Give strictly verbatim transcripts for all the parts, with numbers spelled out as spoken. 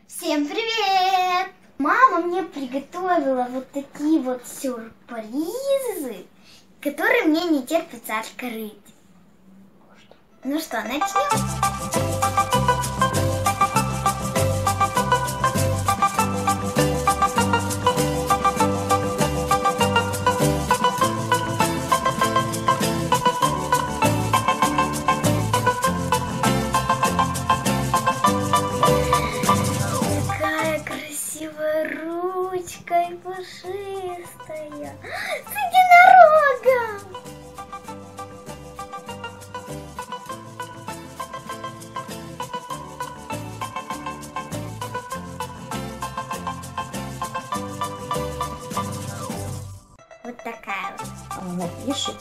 Всем привет! Мама мне приготовила вот такие вот сюрпризы, которые мне не терпится открыть. Ну что, начнем? Ручка и пушистая с единорогом. Вот такая вот. Она пишет.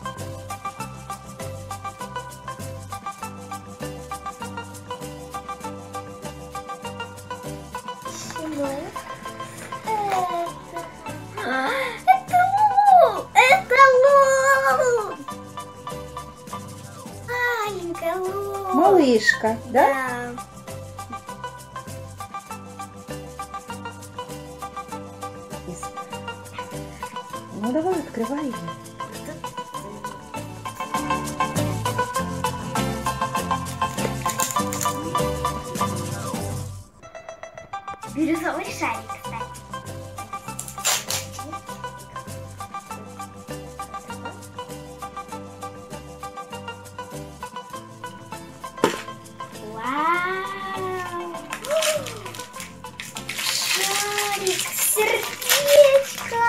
Чего? Это Лулу! Это Лулу! Маленькая Лулу! Малышка, да? Да. Ну давай, открывай ее. Бирюзовый шарик, кстати. Вау! Шарик, сердечко!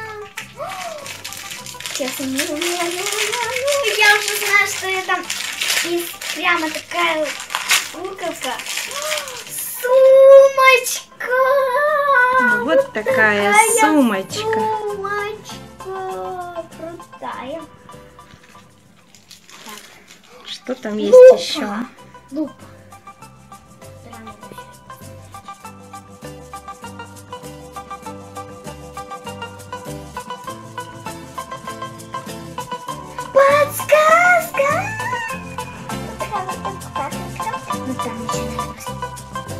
Сейчас, ну, ну, ну, ну, я уже знаю, что это. И прямо такая вот буковка. Сумочка! Вот такая, такая сумочка. Сумочка крутая. Так. Что там есть Лупа. еще? Лупа. Подсказка! Ну, там еще надо посмотреть.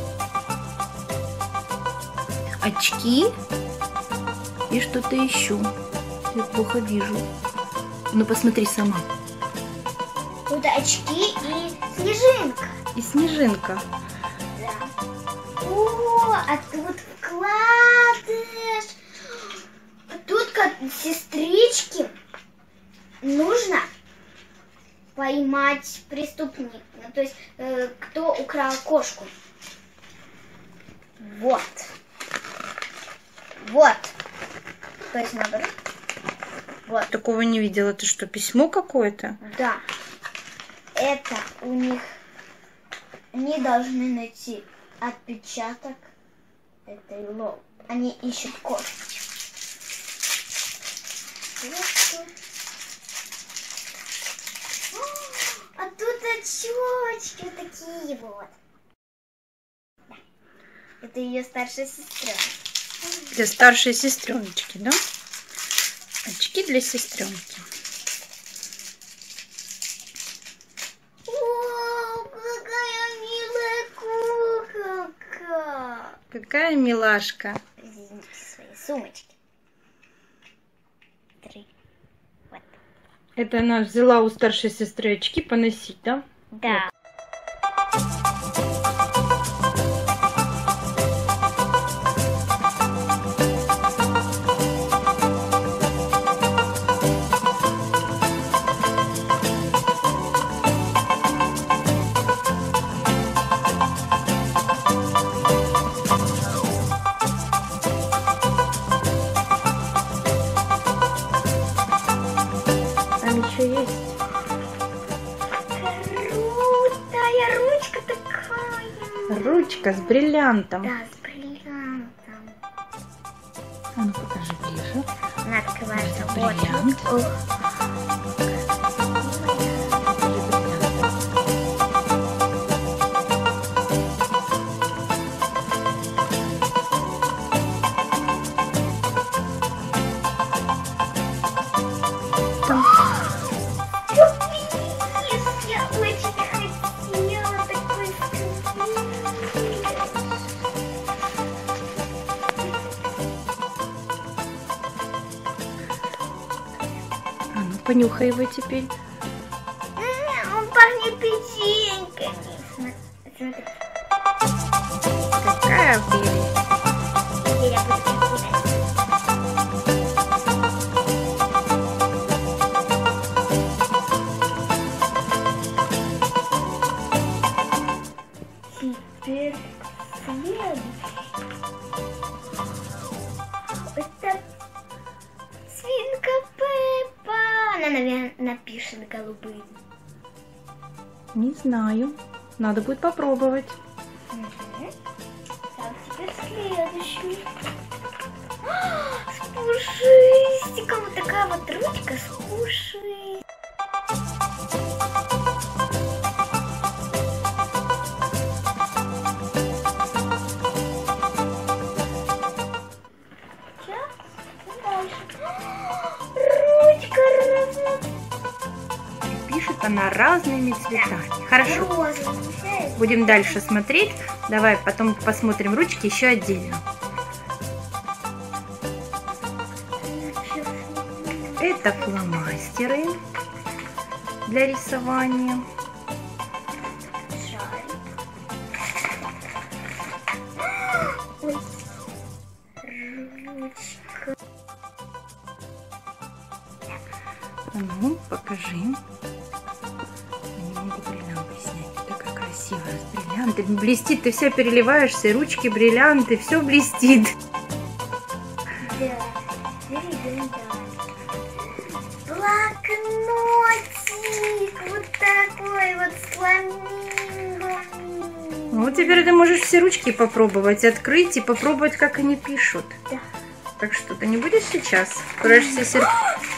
Очки и что-то еще. Я плохо вижу. Ну посмотри сама. Тут очки и снежинка. И снежинка. Да. О, а тут вкладыш. Тут как сестрички нужно поймать преступника. Ну, то есть, э, кто украл кошку. Вот. Вот. То есть надо... Вот. Такого не видела. Это что, письмо какое-то? Да. Это у них... Они должны найти отпечаток этой лоб. Они ищут кошечку. А тут очечки вот такие вот. Да. Это ее старшая сестра. Для старшей сестреночки, да? Очки для сестренки. О, какая милая куколка. Какая милашка. Извините, свои сумочки. Три. Вот. Это она взяла у старшей сестры очки поносить, да? Да. Там еще есть. Крутая ручка такая. Ручка с бриллиантом. Да, с бриллиантом. А ну покажи ближе. Она открывается. Это Вот. бриллиант. Ух. понюхай его теперь. Он пахнет печеньками. Смотри. Какая прелесть. Теперь я буду кидать. Теперь следующий. Это свинка Пеппа. Она, наверное, напишет голубым. Не знаю. Надо будет попробовать. Угу. Так, теперь следующий. А, с пушистиком. Вот такая вот ручка с пушистиком. Ручка разная. Пишет она разными цветами. Хорошо. Розовая. Будем дальше смотреть. Давай потом посмотрим ручки еще отдельно. Это фломастеры для рисования. Шарик. Ой. Ручка. Ну, покажи. Не могу бриллианты снять. Такая красивая с бриллиантами. Блестит, ты вся переливаешься, и ручки, бриллианты, все блестит. Да, перейдем дальше. Блокнотик. Вот такой вот с фламинго. Ну, теперь ты можешь все ручки попробовать, открыть и попробовать, как они пишут. Да. Так что ты не будешь сейчас? Откроешь все сердца.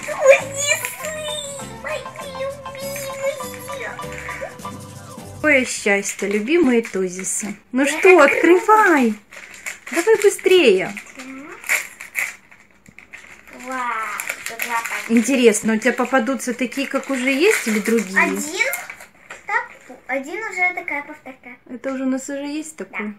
Какое счастье, любимые тузисы. Ну что, открывай. Давай быстрее. Вау, это два пакета. Интересно, у тебя попадутся такие, как уже есть, или другие? Один, так, один уже такая повторка. Это уже у нас уже есть такой.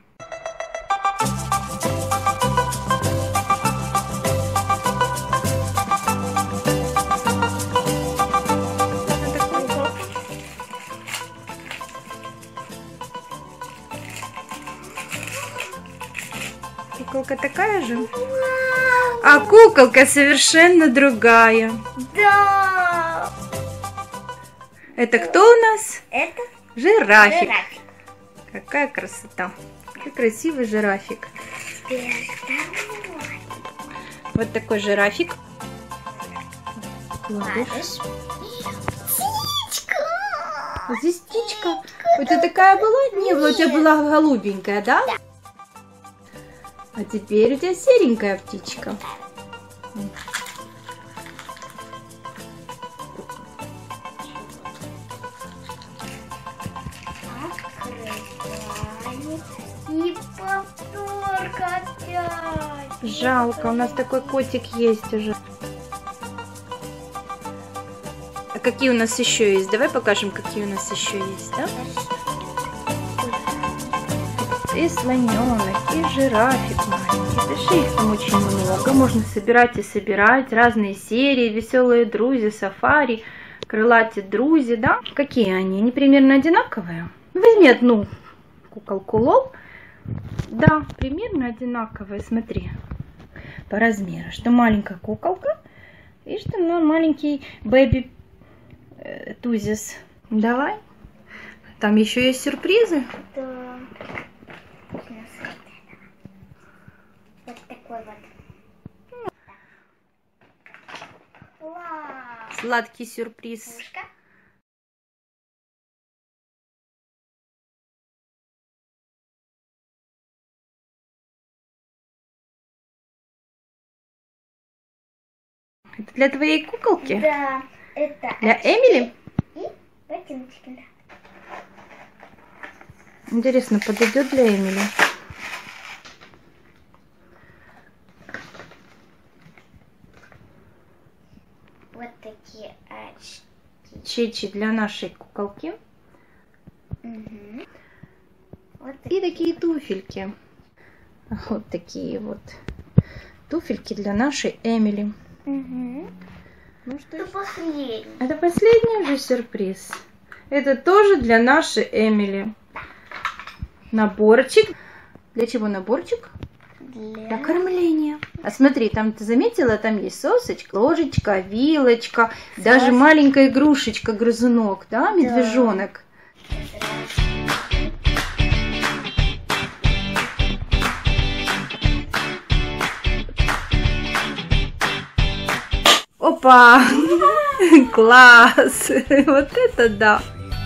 Куколка такая же? Вау. А куколка совершенно другая. Да. Это кто у нас? Это Жирафик. жирафик. Какая красота. Какой красивый жирафик. Теперь второй. Вот такой жирафик. Кладешь. Ладишь. Птичка. Здесь птичка. У тебя такая была? Не была, у тебя была голубенькая, да? Да. А теперь у тебя серенькая птичка. Открываем. И повторка опять. Жалко, у нас такой котик есть уже. А какие у нас еще есть? Давай покажем, какие у нас еще есть, да? И слоненок, и жирафик маленький. Пиши, их там очень много. Можно собирать и собирать. Разные серии. Веселые друзья, сафари, крылатые друзья, да? Какие они? Они примерно одинаковые. Возьми одну куколку Лол. Да, примерно одинаковые. Смотри, по размеру. Что маленькая куколка, и что ну, маленький бэби э, тузис. Давай. Там еще есть сюрпризы. Да. Вот такой вот. Вау. Сладкий сюрприз. Ушко. Это для твоей куколки? Да, это Для Эмили? и ботиночки, да. Интересно, подойдет для Эмили? Вот такие очки. Чечи для нашей куколки. Угу. Вот И такие туфельки. Вот такие вот туфельки для нашей Эмили. Угу. Ну, что Это еще? последний. Это последний уже сюрприз. Это тоже для нашей Эмили. Наборчик. Для чего наборчик? Для... Для кормления. А смотри, там ты заметила, там есть сосочка, ложечка, вилочка, Сос. даже маленькая игрушечка, грызунок, да, медвежонок. Опа! Класс! Вот это да!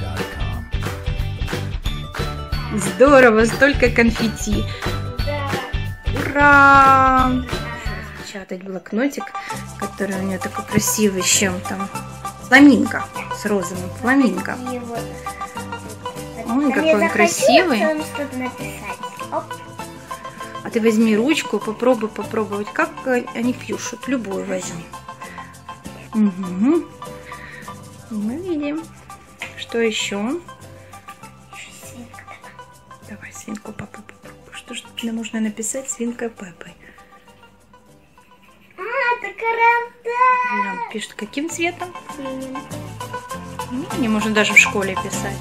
Здорово, столько конфетти. Да. Ура! Печатать блокнотик, который у нее такой красивый, с чем там. Фламинго с розовым. Фламинго. И вот. Ой, А какой я он захотела красивый. там что-то написать. Оп. А ты возьми ручку, попробуй попробовать, как они пишут. Любую возьми. Угу. Мы видим. Что еще? Свинка Пеппа. Давай свинку Пеппу попробуй. Что же тебе можно написать свинкой Пеппой? А, это карандаш. Нам пишут каким цветом? Синим. Ну, не можно даже в школе писать.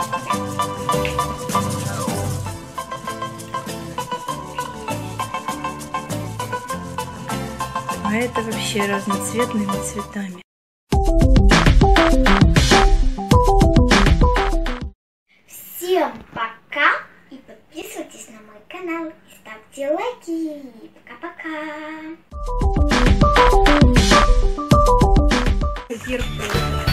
А это вообще разноцветными цветами. Всем пока и подписывайтесь на мой канал и ставьте лайки. Пока-пока. Вверх.